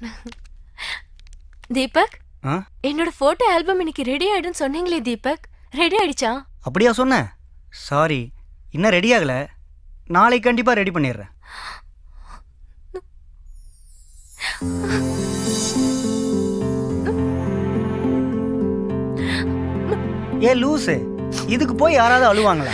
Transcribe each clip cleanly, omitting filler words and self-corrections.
தீபக், என்னோட photo album இன்னைக்கு ready ஆயிடும்னு சொன்னீங்களே தீபக், ரெடி ஆயிடுச்சா? அப்படியா சொன்னேன்? சாரி, இன்னும் ரெடி ஆகல. நாளைக்கு கண்டிப்பா ரெடி பண்ணிடுறேன். ஏ லூசு, இதுக்கு போய் யாராவது அழுவாங்களா?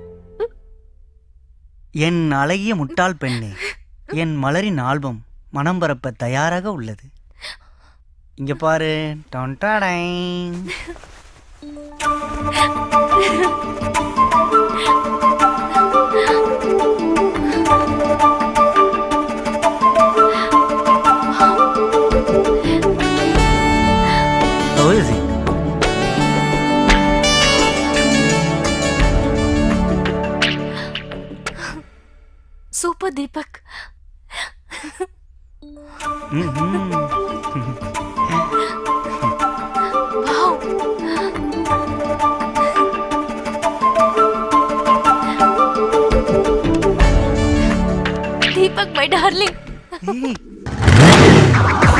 என் அழகிய முட்டாள் பெண்ணே, என் மலரின் ஆல்பம் மனம் பரப்ப தயாராக உள்ளது. இங்க பாரு. Super Deepak. Deepak, my darling.